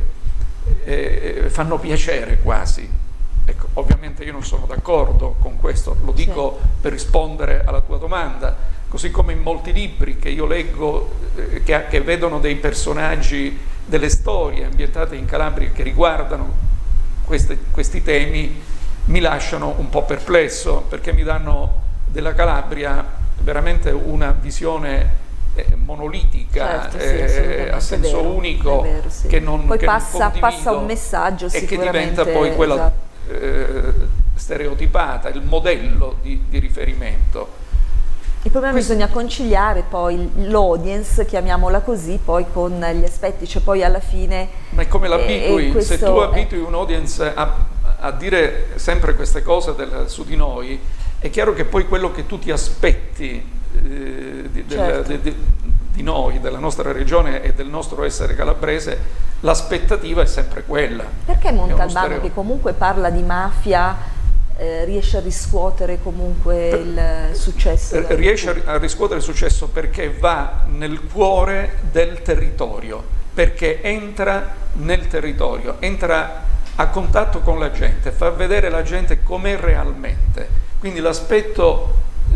eh, fanno piacere quasi. Ecco, ovviamente io non sono d'accordo con questo, lo dico sì. per rispondere alla tua domanda, così come in molti libri che io leggo eh, che, che vedono dei personaggi, delle storie ambientate in Calabria che riguardano queste, questi temi, mi lasciano un po' perplesso, perché mi danno della Calabria veramente una visione eh, monolitica, certo, eh, sì, a senso vero, unico, vero, sì. che non, poi che passa, non passa un messaggio e che diventa sicuramente, poi quella esatto. eh, stereotipata, il modello di, di riferimento. Il problema è che bisogna conciliare poi l'audience, chiamiamola così, poi con gli aspetti, cioè poi alla fine... Ma è come l'abitui, se tu è... abitui un audience a, a dire sempre queste cose del, su di noi, è chiaro che poi quello che tu ti aspetti eh, di, certo. del, di, di noi, della nostra regione e del nostro essere calabrese, l'aspettativa è sempre quella. Perché Montalbano, che comunque parla di mafia, Eh, riesce a riscuotere comunque il successo? Eh, riesce a riscuotere il successo perché va nel cuore del territorio, perché entra nel territorio, entra a contatto con la gente, fa vedere la gente com'è realmente. Quindi l'aspetto,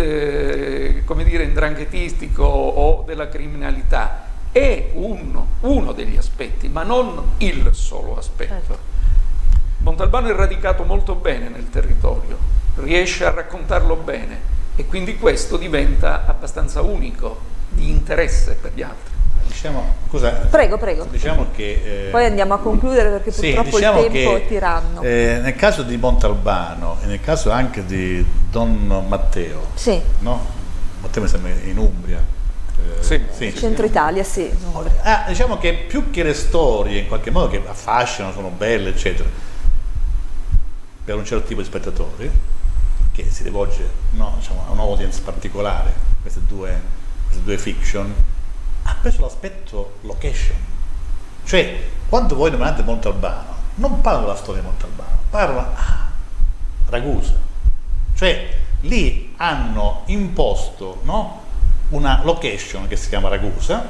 eh, come dire, ndranghetistico o della criminalità è uno, uno degli aspetti, ma non il solo aspetto. Certo. Montalbano è radicato molto bene nel territorio, riesce a raccontarlo bene e quindi questo diventa abbastanza unico, di interesse per gli altri. Diciamo, scusa, prego, prego. Diciamo che, eh, poi andiamo a concludere perché sì, purtroppo diciamo il tempo che, è tiranno. Eh, nel caso di Montalbano e nel caso anche di Don Matteo, sì. no? Matteo mi sembra in Umbria. Eh, sì. Sì. Centro Italia, sì. Ah, diciamo che più che le storie in qualche modo che affascinano, sono belle, eccetera, per un certo tipo di spettatori che si rivolge, no, diciamo, a un audience particolare, queste due, queste due fiction, ha preso l'aspetto location. Cioè, quando voi nominate Montalbano, non parla della storia di Montalbano, parla ah, Ragusa. Cioè, lì hanno imposto, no, una location che si chiama Ragusa,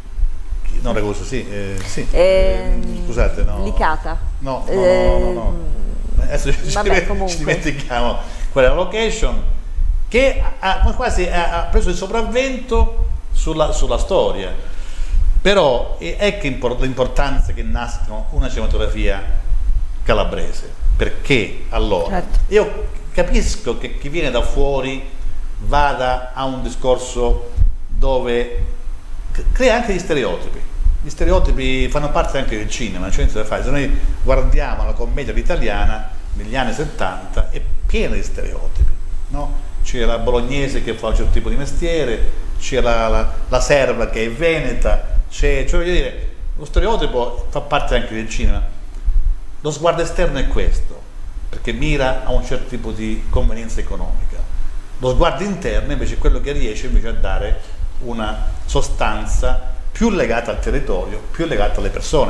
non Ragusa, sì, eh, sì. Eh, scusate, no. Licata. No, no, no, no, no. Adesso Vabbè, ci, ci dimentichiamo quella location che ha, quasi ha preso il sopravvento sulla, sulla storia, però ecco l'importanza che nasca una cinematografia calabrese, perché allora certo. io capisco che chi viene da fuori vada a un discorso dove crea anche gli stereotipi. Gli stereotipi fanno parte anche del cinema, cioè da fare. Se noi guardiamo la commedia italiana negli anni settanta è piena di stereotipi, no? C'è la bolognese che fa un certo tipo di mestiere, c'è la, la, la serva che è veneta, c'è, cioè voglio dire, lo stereotipo fa parte anche del cinema. Lo sguardo esterno è questo, perché mira a un certo tipo di convenienza economica. Lo sguardo interno invece è quello che riesce invece a dare una sostanza più legata al territorio, più legata alle persone.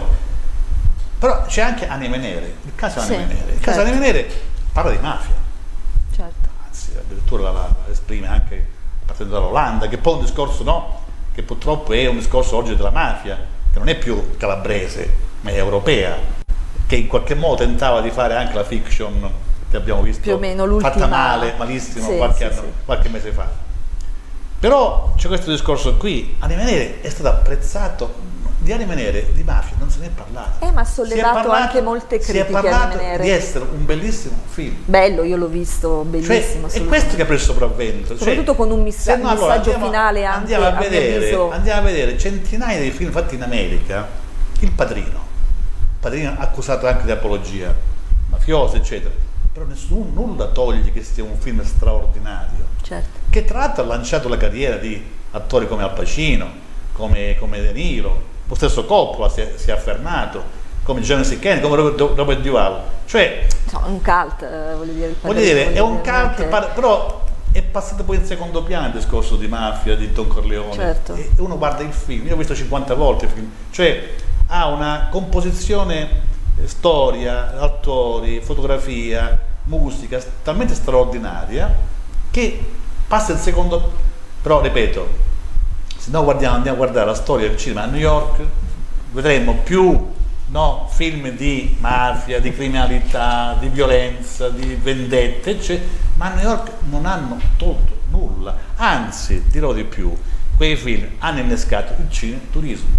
Però c'è anche Anime Nere, il caso sì, Anime Nere. Il certo. caso Anime Nere parla di mafia. Certo. Anzi, addirittura la, la, la esprime anche partendo dall'Olanda, che poi è un discorso, no? Che purtroppo è un discorso oggi della mafia, che non è più calabrese, ma è europea, che in qualche modo tentava di fare anche la fiction che abbiamo visto più o meno l'ultima, fatta male, malissimo, sì, qualche, sì, anno, sì. qualche mese fa. Però c'è questo discorso qui, Anime Nere è stato apprezzato, di Anime Nere, di mafia non se ne è parlato. Eh, ma ha Si è sollevato parlato- anche molte si è critiche parlato Anime Nere. di essere un bellissimo film. Bello, io l'ho visto, bellissimo. Cioè, è questo che ha preso il sopravvento. Soprattutto Cioè, con un missa- se no, allora, messaggio andiamo- finale anche, andiamo a a mio vedere, avviso. andiamo a vedere centinaia di film fatti in America. Il Padrino, il Padrino accusato anche di apologia mafiosa, eccetera. Però nessuno, nulla toglie che sia un film straordinario. Certo. Che tra l'altro ha lanciato la carriera di attori come Al Pacino, come, come De Niro, lo stesso Coppola si è, si è affermato, come James C. Kennedy, come Robert, Robert Duvall. Cioè, Insomma, un cult, eh, voglio dire. il voglio Padrino, dire, è voglio un dire, cult, anche- par- però è passato poi in secondo piano il discorso di mafia, di Don Corleone. Certo. E uno guarda il film, io ho visto cinquanta volte il film, cioè ha una composizione, eh, storia, attori, fotografia, musica talmente straordinaria che passa in secondo. Però ripeto, se noi guardiamo, andiamo a guardare la storia del cinema a New York, vedremo più, no, film di mafia, di criminalità, di violenza, di vendette, eccetera, ma a New York non hanno tolto nulla, anzi, dirò di più, quei film hanno innescato il cineturismo,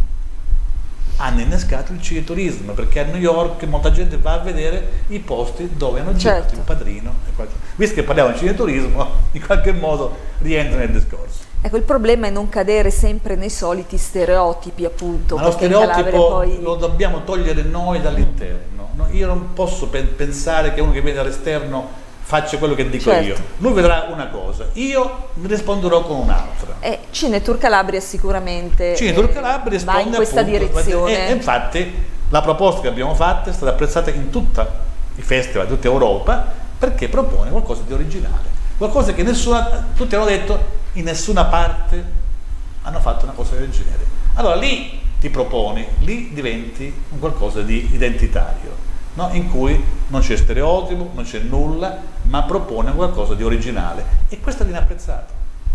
hanno innescato il cineturismo, perché a New York molta gente va a vedere i posti dove hanno girato Certo. il Padrino, e qualche- visto che parliamo di cineturismo, in qualche modo rientra nel discorso. Ecco, il problema è non cadere sempre nei soliti stereotipi, appunto. Ma lo perché in Calabria stereotipo poi... lo dobbiamo togliere noi dall'interno. No, io non posso pe- pensare che uno che viene dall'esterno faccia quello che dico Certo. io. Lui vedrà una cosa, io mi risponderò con un'altra. Eh, Cinetur Calabria sicuramente Cinetur eh, Calabria va in risponde questa appunto, direzione. E, e infatti la proposta che abbiamo fatto è stata apprezzata in tutti i festival, in tutta Europa, perché propone qualcosa di originale. Qualcosa che nessuna, tutti hanno detto, in nessuna parte hanno fatto una cosa del genere. Allora lì ti proponi, lì diventi un qualcosa di identitario, no? In cui non c'è stereotipo, non c'è nulla, ma propone qualcosa di originale, e questo viene apprezzato.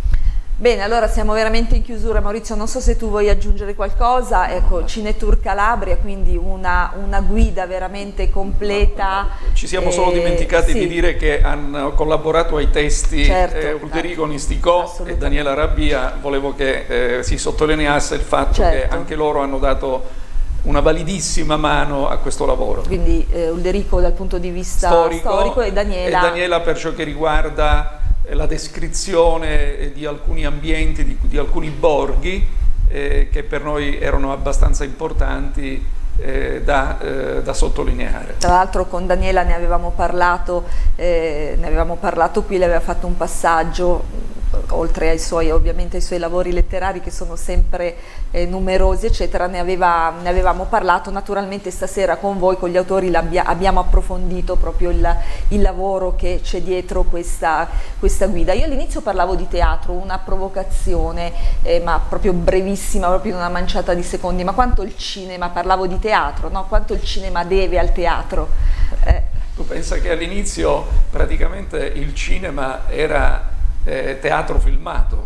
Bene, allora siamo veramente in chiusura. Maurizio, non so se tu vuoi aggiungere qualcosa. Ecco, Cinetur Calabria, quindi una, una guida veramente completa. Ci siamo solo eh, dimenticati sì. di dire che hanno collaborato ai testi Certo, eh, Ulderico eh, Nisticò e assolutamente. Daniela Rabbia. Volevo che eh, si sottolineasse il fatto Certo. che anche loro hanno dato una validissima mano a questo lavoro. Quindi eh, Ulderico dal punto di vista storico, Storico, e Daniela... e Daniela per ciò che riguarda eh, la descrizione eh, di alcuni ambienti, di, di alcuni borghi eh, che per noi erano abbastanza importanti eh, da, eh, da sottolineare. Tra l'altro con Daniela ne avevamo parlato, eh, ne avevamo parlato qui, le aveva fatto un passaggio, oltre ai suoi, ovviamente ai suoi lavori letterari che sono sempre eh, numerosi eccetera, ne, aveva, ne avevamo parlato. Naturalmente stasera con voi, con gli autori, abbiamo approfondito proprio il, il lavoro che c'è dietro questa, questa guida. Io all'inizio parlavo di teatro, una provocazione, eh, ma proprio brevissima, proprio in una manciata di secondi, ma quanto il cinema, parlavo di teatro, no? Quanto il cinema deve al teatro? Eh. Tu pensa che all'inizio praticamente il cinema era eh, teatro filmato,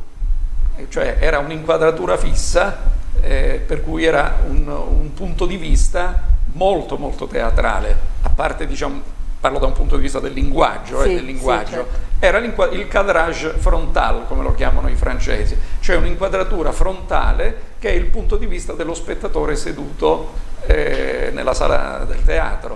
cioè era un'inquadratura fissa, eh, per cui era un, un punto di vista molto molto teatrale, a parte, diciamo, parlo da un punto di vista del linguaggio, Sì, eh, del linguaggio. sì, certo. Era il cadrage frontal, come lo chiamano i francesi, cioè un'inquadratura frontale che è il punto di vista dello spettatore seduto eh, nella sala del teatro.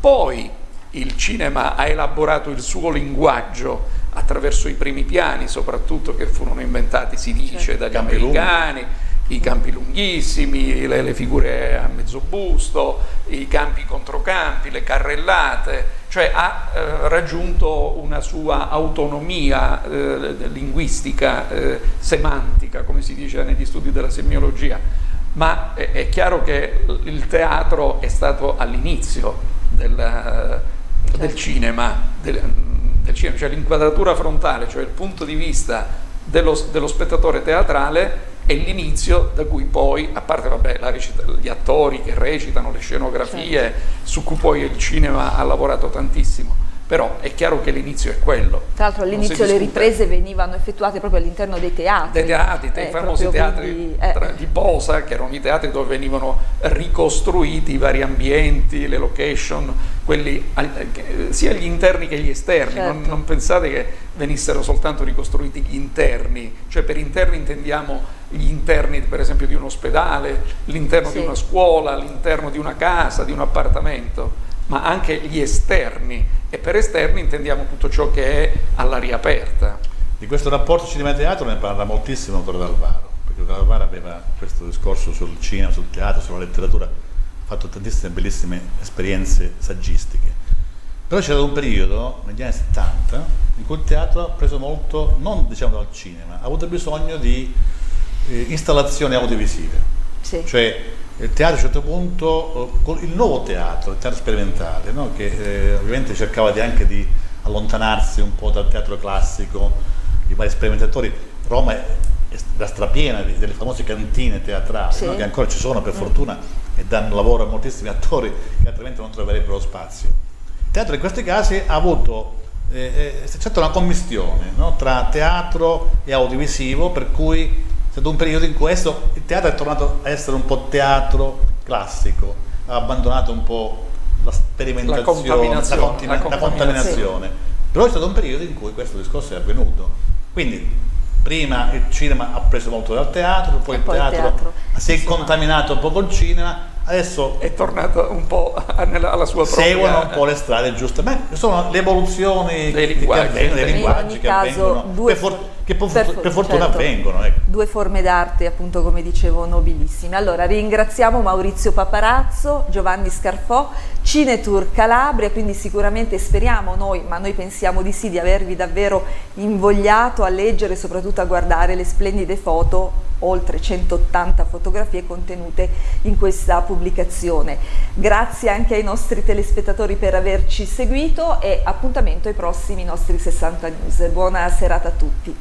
Poi il cinema ha elaborato il suo linguaggio attraverso i primi piani, soprattutto, che furono inventati, si dice, certo, dagli campi americani, lunghi. I campi lunghissimi, le, le figure a mezzo busto, i campi controcampi, le carrellate, cioè ha eh, raggiunto una sua autonomia eh, linguistica, eh, semantica, come si dice negli studi della semiologia. Ma è, è chiaro che il teatro è stato all'inizio del, certo. del cinema, del, del cinema, cioè l'inquadratura frontale, cioè il punto di vista dello, dello spettatore teatrale, è l'inizio da cui poi, a parte vabbè, la recita, gli attori che recitano, le scenografie, certo. su cui poi il cinema ha lavorato tantissimo, però è chiaro che l'inizio è quello. Tra l'altro all'inizio le riprese venivano effettuate proprio all'interno dei teatri. Dei teatri, dei eh, famosi teatri quindi, eh. tra, di posa, che erano i teatri dove venivano ricostruiti i vari ambienti, le location, quelli, sia gli interni che gli esterni. Certo. Non, non pensate che venissero soltanto ricostruiti gli interni, cioè per interni intendiamo gli interni per esempio di un ospedale, l'interno sì. di una scuola, l'interno di una casa, di un appartamento, ma anche gli esterni, e per esterni intendiamo tutto ciò che è all'aria aperta. Di questo rapporto cinema-teatro ne parla moltissimo Dottor D'Alvaro, perché Dottor D'Alvaro aveva questo discorso sul cinema, sul teatro, sulla letteratura, ha fatto tantissime bellissime esperienze saggistiche. Però c'era un periodo, negli anni settanta, in cui il teatro ha preso molto, non diciamo dal cinema, ha avuto bisogno di eh, installazioni audiovisive. Sì. Cioè il teatro a un certo punto, il nuovo teatro, il teatro sperimentale, no? che eh, ovviamente cercava di anche di allontanarsi un po' dal teatro classico, i vari sperimentatori. Roma è, è strapiena di, delle famose cantine teatrali, sì. no? che ancora ci sono per mm. fortuna e danno lavoro a moltissimi attori che altrimenti non troverebbero spazio. Il teatro in questi casi ha avuto eh, c'è stata una commistione, no? tra teatro e audiovisivo, per cui è stato un periodo in cui adesso il teatro è tornato a essere un po' teatro classico, ha abbandonato un po' la sperimentazione, la contaminazione, la conti- la contaminazione. La contaminazione. Però è stato un periodo in cui questo discorso è avvenuto. Quindi prima il cinema ha preso molto dal teatro, poi, il, poi teatro il teatro si è contaminato un po' col cinema, adesso è tornato un po' alla sua propria... Seguono un po' le strade giuste, ma sono le evoluzioni dei linguaggi, che avvengono, dei linguaggi che avvengono, per, for che per, per, per fortuna certo, avvengono. Ecco. Due forme d'arte, appunto, come dicevo, nobilissime. Allora, ringraziamo Maurizio Paparazzo, Giovanni Scarfò, Cinetour Calabria, quindi sicuramente speriamo noi, ma noi pensiamo di sì, di avervi davvero invogliato a leggere e soprattutto a guardare le splendide foto, oltre centottanta fotografie contenute in questa pubblicazione. Grazie anche ai nostri telespettatori per averci seguito e appuntamento ai prossimi nostri sessanta News. Buona serata a tutti.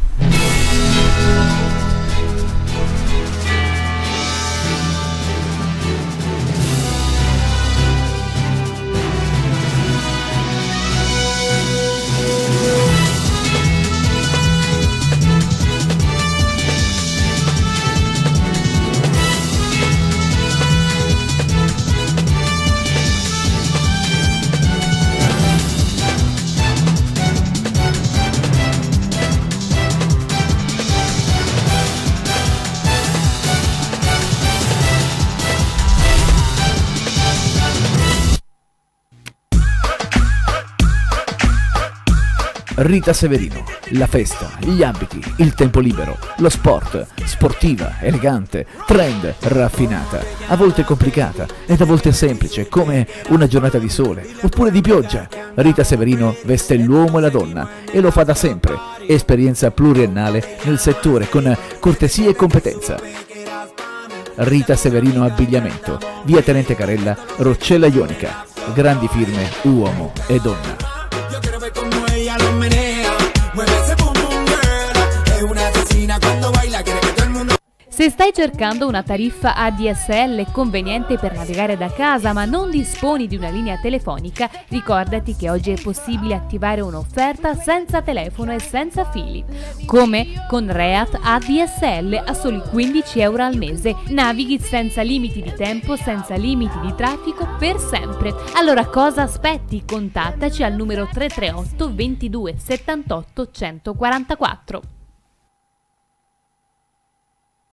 Rita Severino, la festa, gli abiti, il tempo libero, lo sport, sportiva, elegante, trend, raffinata, a volte complicata ed a volte semplice come una giornata di sole oppure di pioggia. Rita Severino veste l'uomo e la donna e lo fa da sempre, esperienza pluriennale nel settore con cortesia e competenza. Rita Severino Abbigliamento, via Tenente Carella, Roccella Ionica, grandi firme uomo e donna. Lo menea, mueve ese boom boom girl, es una asesina cuando baila, quiere que todo el mundo. Se stai cercando una tariffa A D S L conveniente per navigare da casa ma non disponi di una linea telefonica, ricordati che oggi è possibile attivare un'offerta senza telefono e senza fili. Come? Con Reat A D S L a soli quindici euro al mese. Navighi senza limiti di tempo, senza limiti di traffico per sempre. Allora cosa aspetti? Contattaci al numero tre tre otto ventidue settantotto centoquarantaquattro.